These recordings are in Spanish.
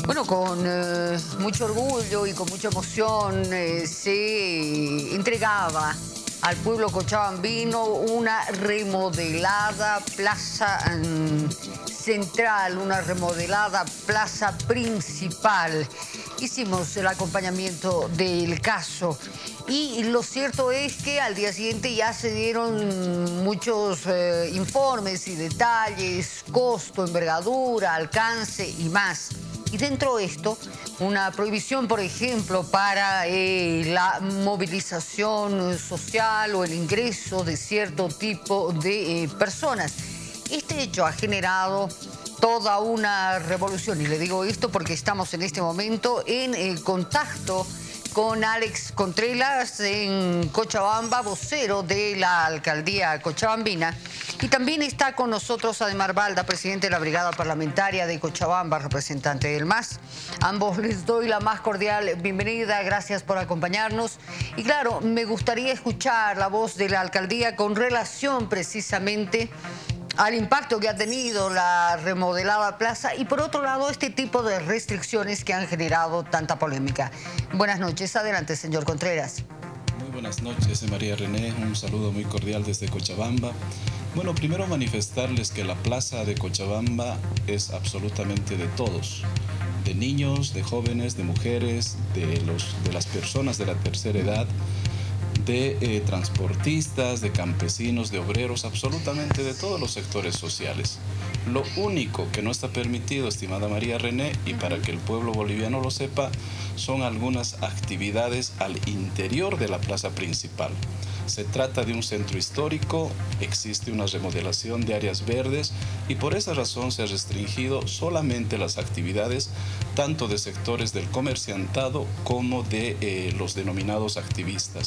Bueno, con mucho orgullo y con mucha emoción se entregaba al pueblo cochabambino una remodelada plaza central, una remodelada plaza principal. Hicimos el acompañamiento del caso y lo cierto es que al día siguiente ya se dieron muchos informes y detalles, costo, envergadura, alcance y más. Y dentro de esto, una prohibición, por ejemplo, para la movilización social o el ingreso de cierto tipo de personas. Este hecho ha generado toda una revolución. Y le digo esto porque estamos en este momento en contacto con Alex Contreras en Cochabamba, vocero de la alcaldía cochabambina. Y también está con nosotros Ademar Balda, presidente de la Brigada Parlamentaria de Cochabamba, representante del MAS. Ambos les doy la más cordial bienvenida, gracias por acompañarnos. Y claro, me gustaría escuchar la voz de la alcaldía con relación precisamente al impacto que ha tenido la remodelada plaza y por otro lado este tipo de restricciones que han generado tanta polémica. Buenas noches, adelante señor Contreras. Muy buenas noches, María René, un saludo muy cordial desde Cochabamba. Bueno, primero manifestarles que la plaza de Cochabamba es absolutamente de todos, de niños, de jóvenes, de mujeres, de las personas de la tercera edad, de transportistas, de campesinos, de obreros, absolutamente de todos los sectores sociales. Lo único que no está permitido, estimada María René, y para que el pueblo boliviano lo sepa, son algunas actividades al interior de la plaza principal. Se trata de un centro histórico, existe una remodelación de áreas verdes y por esa razón se ha restringido solamente las actividades tanto de sectores del comerciantado como de los denominados activistas.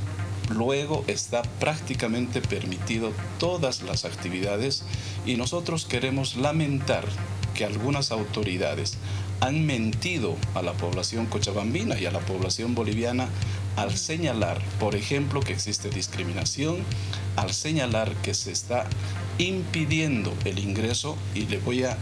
Luego está prácticamente permitido todas las actividades y nosotros queremos lamentar que algunas autoridades han mentido a la población cochabambina y a la población boliviana al señalar, por ejemplo, que existe discriminación, al señalar que se está impidiendo el ingreso, y le voy a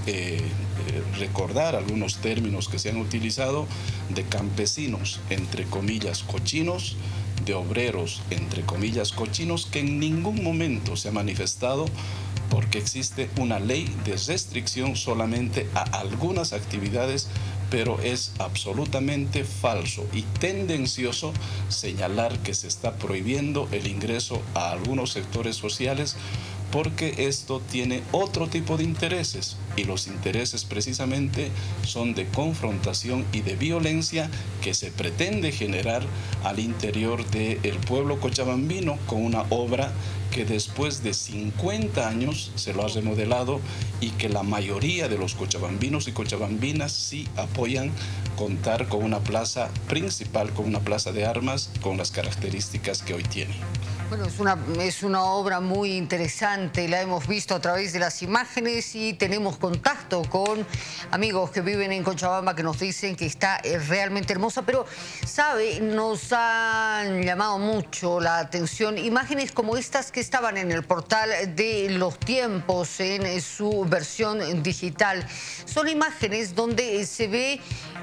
recordar algunos términos que se han utilizado, de campesinos, entre comillas, cochinos, de obreros, entre comillas, cochinos, que en ningún momento se ha manifestado porque existe una ley de restricción solamente a algunas actividades, pero es absolutamente falso y tendencioso señalar que se está prohibiendo el ingreso a algunos sectores sociales porque esto tiene otro tipo de intereses y los intereses precisamente son de confrontación y de violencia que se pretende generar al interior del pueblo cochabambino con una obra que después de 50 años se lo ha remodelado y que la mayoría de los cochabambinos y cochabambinas sí apoyan contar con una plaza principal, con una plaza de armas, con las características que hoy tiene. Bueno, es una obra muy interesante, la hemos visto a través de las imágenes y tenemos contacto con amigos que viven en Cochabamba que nos dicen que está realmente hermosa, pero, ¿sabe? Nos han llamado mucho la atención imágenes como estas que estaban en el portal de Los Tiempos en su versión digital. Son imágenes donde se ve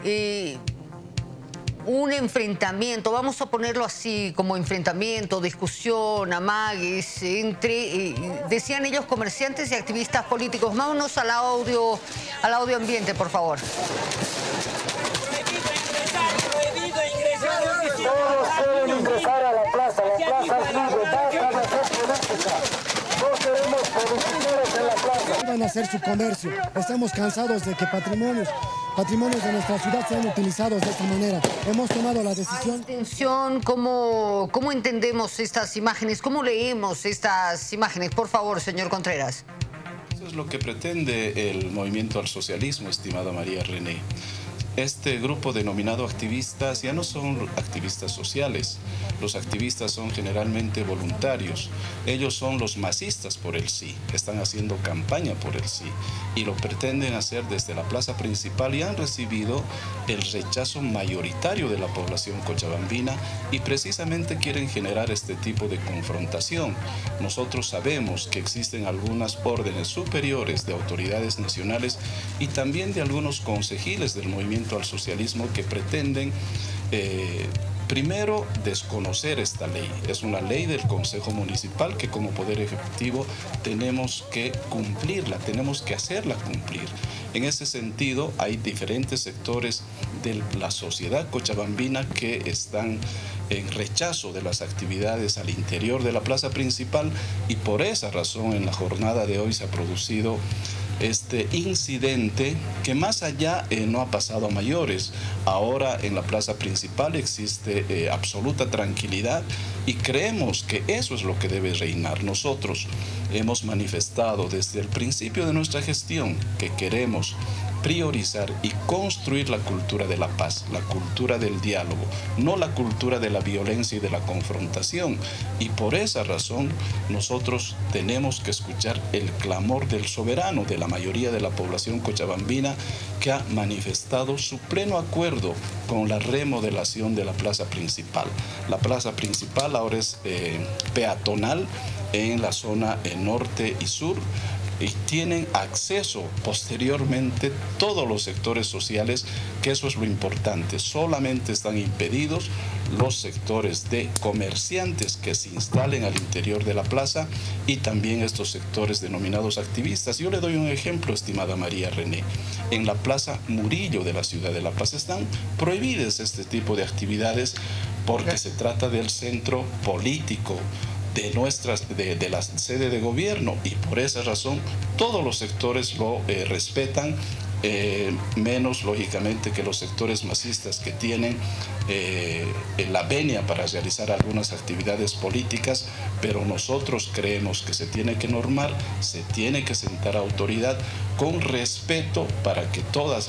un enfrentamiento, vamos a ponerlo así, como enfrentamiento, discusión, amagues, entre, decían ellos, comerciantes y activistas políticos. Vámonos al audio ambiente, por favor. Todos pueden ingresar a la plaza es libre, basta de hacer política. No queremos politiqueros en la plaza. Van a hacer su comercio. Estamos cansados de que patrimonios de nuestra ciudad sean utilizados de esta manera. Hemos tomado la decisión. Atención, ¿cómo entendemos estas imágenes? ¿Cómo leemos estas imágenes? Por favor, señor Contreras. Eso es lo que pretende el movimiento al socialismo, estimada María René. este grupo denominado activistas ya no son activistas sociales. Los activistas son generalmente voluntarios. Ellos son los masistas por el sí. Están haciendo campaña por el sí. Y lo pretenden hacer desde la plaza principal y han recibido el rechazo mayoritario de la población cochabambina y precisamente quieren generar este tipo de confrontación. Nosotros sabemos que existen algunas órdenes superiores de autoridades nacionales y también de algunos consejiles del movimiento al socialismo que pretenden primero desconocer esta ley. Es una ley del Consejo Municipal que como Poder Ejecutivo tenemos que cumplirla, tenemos que hacerla cumplir. En ese sentido hay diferentes sectores de la sociedad cochabambina que están en rechazo de las actividades al interior de la plaza principal y por esa razón en la jornada de hoy se ha producido este incidente que más allá no ha pasado a mayores. Ahora en la plaza principal existe absoluta tranquilidad y creemos que eso es lo que debe reinar. Nosotros hemos manifestado desde el principio de nuestra gestión que queremos priorizar y construir la cultura de la paz, la cultura del diálogo, no la cultura de la violencia y de la confrontación. Y por esa razón nosotros tenemos que escuchar el clamor del soberano, de la mayoría de la población cochabambina, que ha manifestado su pleno acuerdo con la remodelación de la plaza principal. La plaza principal ahora es peatonal en la zona norte y sur, y tienen acceso posteriormente todos los sectores sociales, que eso es lo importante. Solamente están impedidos los sectores de comerciantes que se instalen al interior de la plaza y también estos sectores denominados activistas. Yo le doy un ejemplo, estimada María René. En la plaza Murillo de la ciudad de La Paz están prohibidas este tipo de actividades porque se trata del centro político de la sede de gobierno y por esa razón todos los sectores lo respetan, menos lógicamente que los sectores masistas que tienen la venia para realizar algunas actividades políticas, pero nosotros creemos que se tiene que normar, se tiene que sentar a autoridad con respeto para que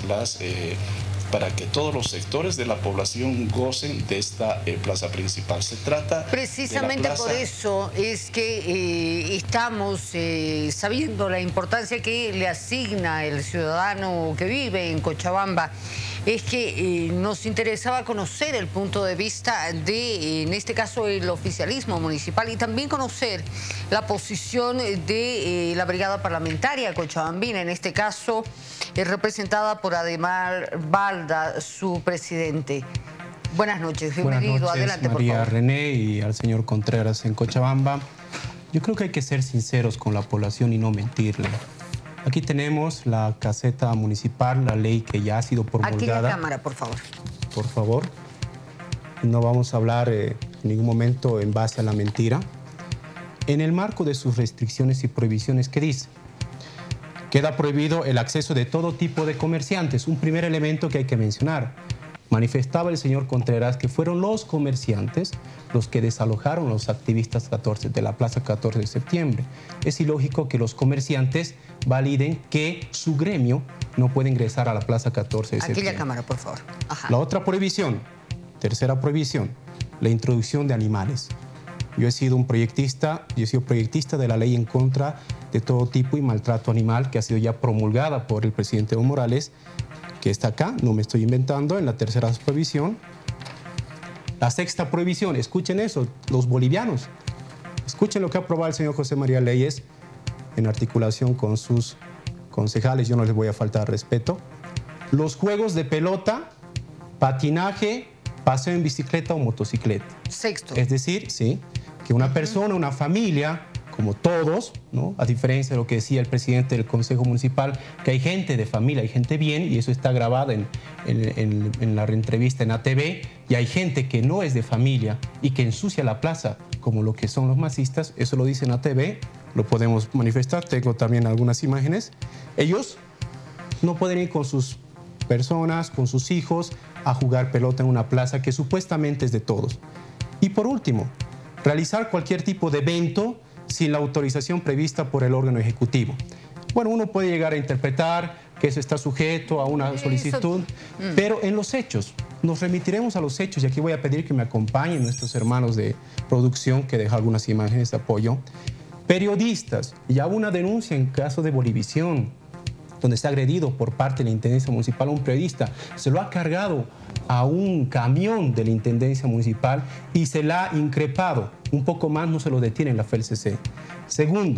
para que todos los sectores de la población gocen de esta plaza principal. Se trata precisamente por eso es que estamos sabiendo la importancia que le asigna el ciudadano que vive en Cochabamba. Es que nos interesaba conocer el punto de vista de, en este caso, el oficialismo municipal y también conocer la posición de la brigada parlamentaria cochabambina, en este caso representada por Ademar Balda, su presidente. Buenas noches, bienvenido. Buenas noches, adelante, María por favor. René y al señor Contreras en Cochabamba. Yo creo que hay que ser sinceros con la población y no mentirle. Aquí tenemos la caseta municipal, la ley que ya ha sido promulgada. Aquí la cámara, por favor. Por favor. No vamos a hablar en ningún momento en base a la mentira. En el marco de sus restricciones y prohibiciones, ¿qué dice? Queda prohibido el acceso de todo tipo de comerciantes. Un primer elemento que hay que mencionar. Manifestaba el señor Contreras que fueron los comerciantes los que desalojaron a los activistas de la Plaza 14 de septiembre. Es ilógico que los comerciantes validen que su gremio no puede ingresar a la Plaza 14 de septiembre. Aquí la cámara, por favor. Ajá. La otra prohibición, tercera prohibición, la introducción de animales. Yo he sido proyectista de la ley en contra de todo tipo y maltrato animal que ha sido ya promulgada por el presidente Evo Morales, que está acá, no me estoy inventando, en la tercera prohibición. La sexta prohibición, escuchen eso, los bolivianos. Escuchen lo que ha aprobado el señor José María Leyes en articulación con sus concejales, yo no les voy a faltar respeto. Los juegos de pelota, patinaje, paseo en bicicleta o motocicleta. Sexto. Es decir, sí, que una persona, una familia, como todos, ¿no? A diferencia de lo que decía el presidente del Consejo Municipal, que hay gente de familia, hay gente bien, y eso está grabado en la entrevista en ATV, y hay gente que no es de familia y que ensucia la plaza, como lo que son los masistas, eso lo dice en ATV, lo podemos manifestar, tengo también algunas imágenes. Ellos no pueden ir con sus personas, con sus hijos, a jugar pelota en una plaza que supuestamente es de todos. Y por último, realizar cualquier tipo de evento sin la autorización prevista por el órgano ejecutivo. Bueno, uno puede llegar a interpretar que eso está sujeto a una solicitud, pero en los hechos, nos remitiremos a los hechos, y aquí voy a pedir que me acompañen nuestros hermanos de producción, que dejan algunas imágenes de apoyo. Periodistas, ya hubo una denuncia en caso de Bolivisión, donde está agredido por parte de la Intendencia Municipal a un periodista, se lo ha cargado a un camión de la Intendencia Municipal y se la ha increpado. Un poco más no se lo detiene en la FELCC. Segundo,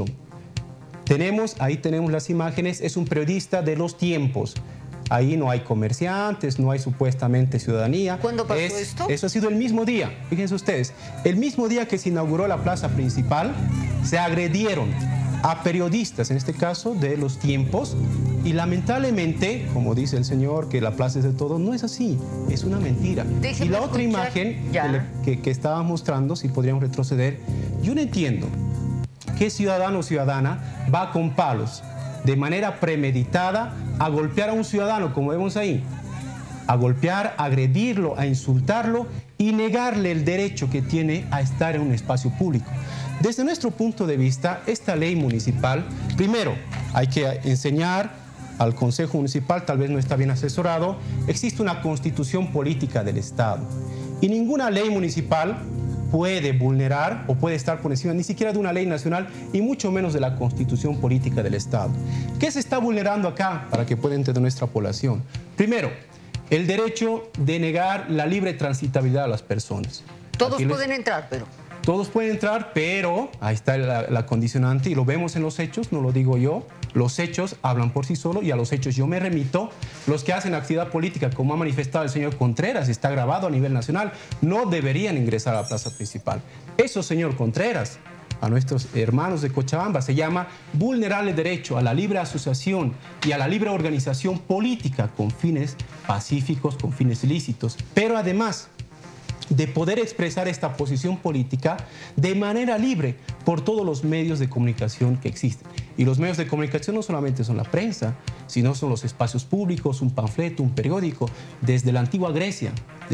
ahí tenemos las imágenes, es un periodista de Los Tiempos. Ahí no hay comerciantes, no hay supuestamente ciudadanía. ¿Cuándo pasó esto? Eso ha sido el mismo día, fíjense ustedes. El mismo día que se inauguró la plaza principal, se agredieron a periodistas, en este caso de Los Tiempos, y lamentablemente, como dice el señor, que la plaza es de todo, no es así, es una mentira. Déjeme y la otra imagen que estaba mostrando, si podríamos retroceder, yo no entiendo qué ciudadano o ciudadana va con palos de manera premeditada a golpear a un ciudadano, como vemos ahí, a golpear, a agredirlo, a insultarlo y negarle el derecho que tiene a estar en un espacio público. Desde nuestro punto de vista, esta ley municipal, primero, hay que enseñar al Consejo Municipal, tal vez no está bien asesorado, existe una constitución política del Estado y ninguna ley municipal puede vulnerar o puede estar por encima ni siquiera de una ley nacional y mucho menos de la constitución política del Estado. ¿Qué se está vulnerando acá para que pueda entender nuestra población? Primero, el derecho de negar la libre transitabilidad a las personas. Todos pueden entrar, pero... Todos pueden entrar, pero ahí está la condicionante y lo vemos en los hechos, no lo digo yo. Los hechos hablan por sí solos y a los hechos yo me remito. Los que hacen actividad política, como ha manifestado el señor Contreras, está grabado a nivel nacional, no deberían ingresar a la plaza principal. Eso, señor Contreras, a nuestros hermanos de Cochabamba, se llama vulnerar el derecho a la libre asociación y a la libre organización política con fines pacíficos, con fines lícitos. Pero además de poder expresar esta posición política de manera libre por todos los medios de comunicación que existen. Y los medios de comunicación no solamente son la prensa, sino son los espacios públicos, un panfleto, un periódico. Desde la antigua Grecia,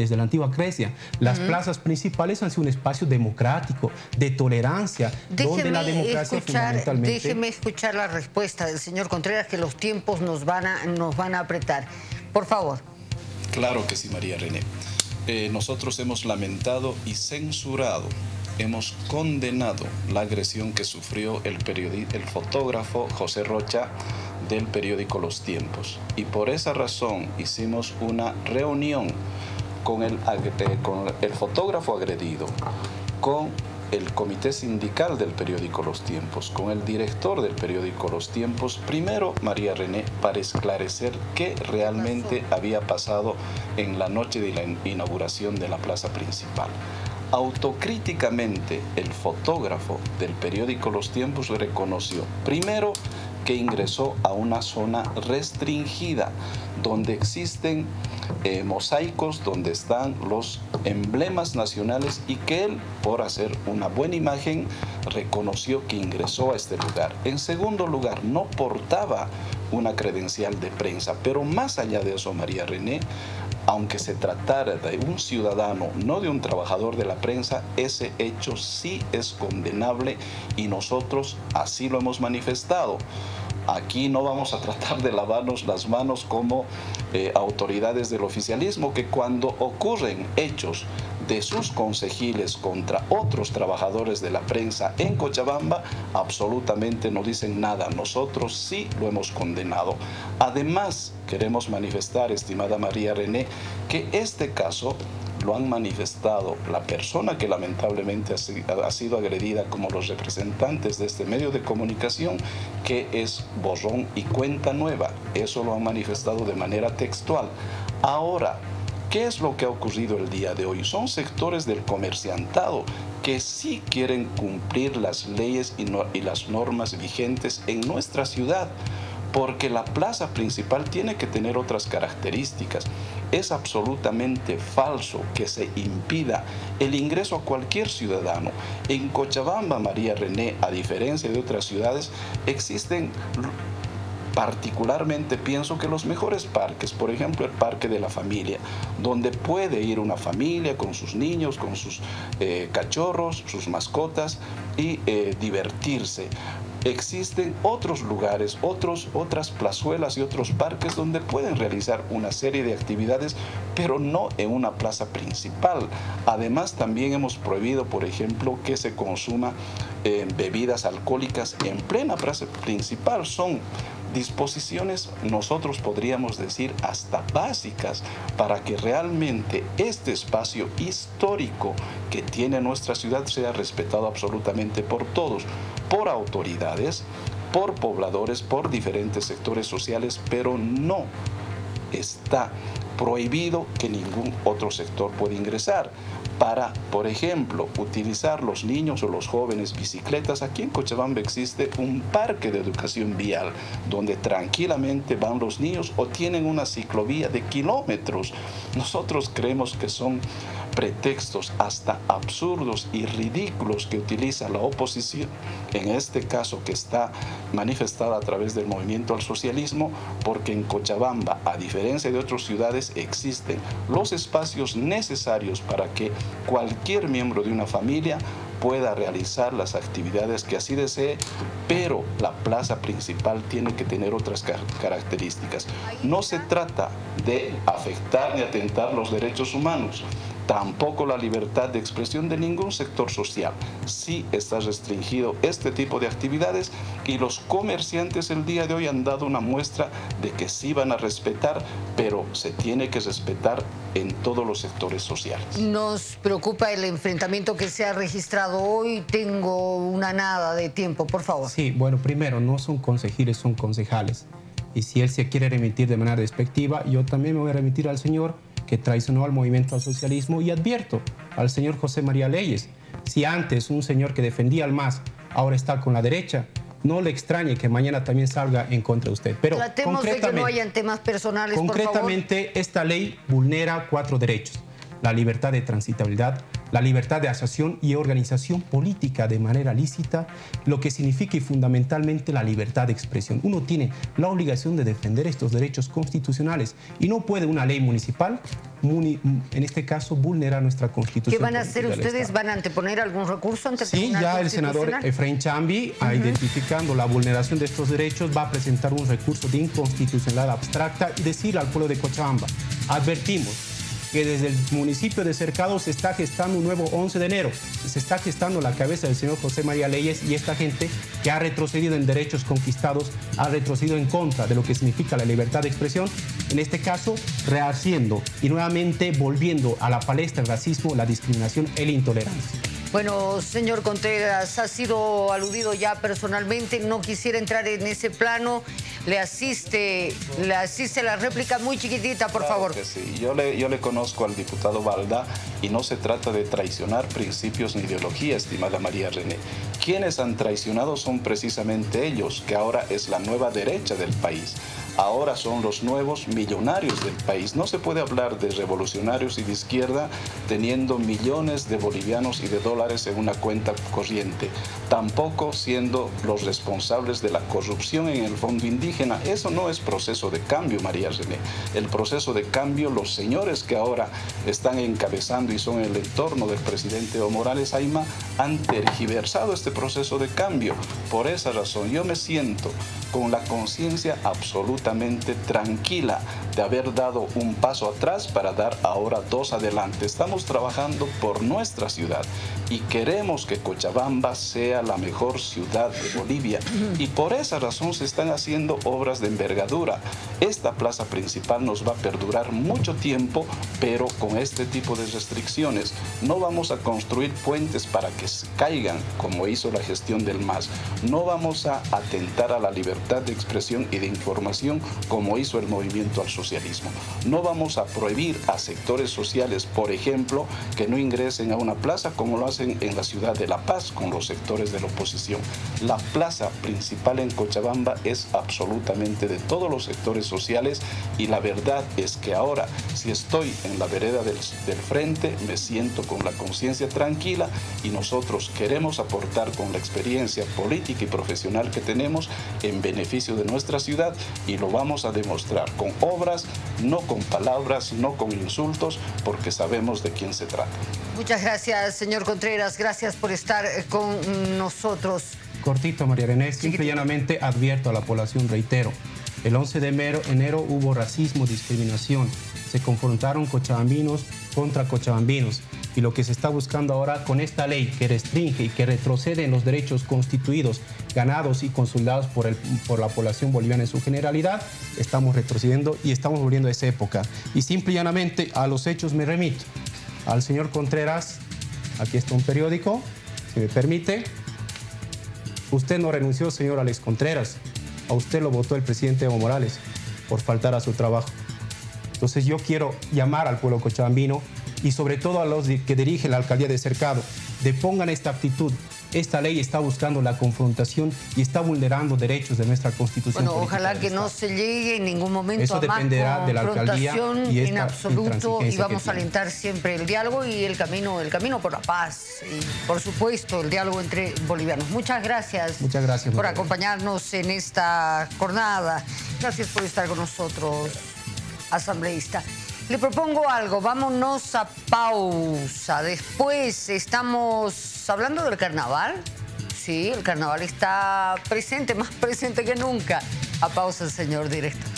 las plazas principales han sido un espacio democrático, de tolerancia, donde la democracia fundamentalmente... Déjeme escuchar la respuesta del señor Contreras, que los tiempos nos van a apretar. Por favor. Claro que sí, María René. Nosotros hemos lamentado y censurado, hemos condenado la agresión que sufrió el fotógrafo José Rocha del periódico Los Tiempos. Y por esa razón hicimos una reunión con el fotógrafo agredido, con el comité sindical del periódico Los Tiempos, con el director del periódico Los Tiempos, primero, María René, para esclarecer qué realmente había pasado en la noche de la inauguración de la plaza principal. Autocríticamente, el fotógrafo del periódico Los Tiempos reconoció, primero, que ingresó a una zona restringida, donde existen mosaicos, donde están los emblemas nacionales y que él, por hacer una buena imagen, reconoció que ingresó a este lugar. En segundo lugar, no portaba una credencial de prensa, pero más allá de eso, María René, aunque se tratara de un ciudadano, no de un trabajador de la prensa, ese hecho sí es condenable y nosotros así lo hemos manifestado. Aquí no vamos a tratar de lavarnos las manos como autoridades del oficialismo, que cuando ocurren hechos de sus concejiles contra otros trabajadores de la prensa en Cochabamba, absolutamente no dicen nada. Nosotros sí lo hemos condenado. Además, queremos manifestar, estimada María René, que este caso lo han manifestado la persona que lamentablemente ha sido agredida, como los representantes de este medio de comunicación, que es borrón y cuenta nueva. Eso lo han manifestado de manera textual. Ahora, ¿qué es lo que ha ocurrido el día de hoy? Son sectores del comerciantado que sí quieren cumplir las leyes y las normas vigentes en nuestra ciudad, porque la plaza principal tiene que tener otras características. Es absolutamente falso que se impida el ingreso a cualquier ciudadano. En Cochabamba, María René, a diferencia de otras ciudades, existen particularmente, pienso que los mejores parques, por ejemplo el Parque de la Familia, donde puede ir una familia con sus niños, con sus cachorros, sus mascotas y divertirse. existen otros lugares, otras plazuelas y otros parques donde pueden realizar una serie de actividades, pero no en una plaza principal. Además, también hemos prohibido, por ejemplo, que se consuma bebidas alcohólicas en plena plaza principal. Son disposiciones, nosotros podríamos decir, hasta básicas para que realmente este espacio histórico que tiene nuestra ciudad sea respetado absolutamente por todos, por autoridades, por pobladores, por diferentes sectores sociales, pero no está prohibido que ningún otro sector pueda ingresar para, por ejemplo, utilizar los niños o los jóvenes bicicletas. Aquí en Cochabamba existe un parque de educación vial donde tranquilamente van los niños o tienen una ciclovía de kilómetros. Nosotros creemos que son pretextos hasta absurdos y ridículos que utiliza la oposición, en este caso que está manifestada a través del movimiento al socialismo, porque en Cochabamba, a diferencia de otras ciudades, existen los espacios necesarios para que cualquier miembro de una familia pueda realizar las actividades que así desee, pero la plaza principal tiene que tener otras características. No se trata de afectar ni atentar los derechos humanos, tampoco la libertad de expresión de ningún sector social. Sí está restringido este tipo de actividades y los comerciantes el día de hoy han dado una muestra de que sí van a respetar, pero se tiene que respetar en todos los sectores sociales. Nos preocupa el enfrentamiento que se ha registrado hoy. Tengo una nada de tiempo, por favor. Sí, bueno, primero, no son consejiles, son concejales. Y si él se quiere remitir de manera despectiva, yo también me voy a remitir al señor que traicionó al movimiento al socialismo, y advierto al señor José María Leyes, si antes un señor que defendía al MAS ahora está con la derecha, no le extrañe que mañana también salga en contra de usted. Pero tratemos de que no hayan temas personales, concretamente, por favor. Esta ley vulnera 4 derechos: la libertad de transitabilidad, la libertad de asociación y organización política de manera lícita, lo que significa y fundamentalmente la libertad de expresión. Uno tiene la obligación de defender estos derechos constitucionales y no puede una ley municipal, en este caso, vulnerar nuestra Constitución. ¿Qué van a hacer ustedes? ¿Van a anteponer algún recurso ante el Tribunal Constitucional? Sí, ya el senador Efraín Chambi, identificando la vulneración de estos derechos, va a presentar un recurso de inconstitucionalidad abstracta y decir al pueblo de Cochabamba: advertimos que desde el municipio de Cercado se está gestando un nuevo 11 de enero. Se está gestando la cabeza del señor José María Leyes y esta gente que ha retrocedido en derechos conquistados, ha retrocedido en contra de lo que significa la libertad de expresión, en este caso rehaciendo y nuevamente volviendo a la palestra el racismo, la discriminación y la intolerancia. Bueno, señor Contreras, ha sido aludido ya personalmente, no quisiera entrar en ese plano. Le asiste la réplica muy chiquitita, por favor. Que sí. Yo le conozco al diputado Balda y no se trata de traicionar principios ni ideología, estimada María René. Quienes han traicionado son precisamente ellos, que ahora es la nueva derecha del país. Ahora son los nuevos millonarios del país. No se puede hablar de revolucionarios y de izquierda teniendo millones de bolivianos y de dólares en una cuenta corriente. Tampoco siendo los responsables de la corrupción en el fondo indígena. Eso no es proceso de cambio, María René. El proceso de cambio, los señores que ahora están encabezando y son el entorno del presidente Evo Morales Ayma, han tergiversado este proceso de cambio. Por esa razón, yo me siento con la conciencia absolutamente tranquila de haber dado un paso atrás para dar ahora 2 adelante. Estamos trabajando por nuestra ciudad y queremos que Cochabamba sea la mejor ciudad de Bolivia, y por esa razón se están haciendo obras de envergadura. Esta plaza principal nos va a perdurar mucho tiempo, pero con este tipo de restricciones. No vamos a construir puentes para que caigan, como hizo la gestión del MAS. No vamos a atentar a la libertad de expresión y de información, como hizo el movimiento al socialismo. No vamos a prohibir a sectores sociales, por ejemplo, que no ingresen a una plaza, como lo hacen en la ciudad de La Paz con los sectores de la oposición. La plaza principal en Cochabamba es absolutamente de todos los sectores sociales, y la verdad es que ahora, si estoy en la vereda del frente, me siento con la conciencia tranquila, y nosotros queremos aportar con la experiencia política y profesional que tenemos en beneficio de nuestra ciudad, y lo vamos a demostrar con obras, no con palabras, no con insultos, porque sabemos de quién se trata. Muchas gracias, señor Contreras. Gracias por estar con nosotros. Cortito, María René. Simple y llanamente advierto a la población, reitero. El 11 de enero hubo racismo, discriminación. Se confrontaron cochabambinos contra cochabambinos. Y lo que se está buscando ahora con esta ley que restringe y que retrocede en los derechos constituidos, ganados y consolidados por la población boliviana en su generalidad, estamos retrocediendo y estamos volviendo a esa época. Y simple y llanamente a los hechos me remito. Al señor Contreras, aquí está un periódico, si me permite. Usted no renunció, señor Alex Contreras. A usted lo votó el presidente Evo Morales por faltar a su trabajo. Entonces yo quiero llamar al pueblo cochabambino y sobre todo a los que dirigen la alcaldía de Cercado, depongan esta actitud. Esta ley está buscando la confrontación y está vulnerando derechos de nuestra Constitución. Bueno, ojalá que no se llegue en ningún momento eso a más dependerá de la alcaldía y en absoluto, y vamos a tiene. alentar siempre el diálogo y el camino por la paz y, por supuesto, el diálogo entre bolivianos. Muchas gracias por acompañarnos en esta jornada. Gracias por estar con nosotros, asambleísta. Le propongo algo, vámonos a pausa. Después estamos hablando del carnaval. Sí, el carnaval está presente, más presente que nunca. A pausa, señor director.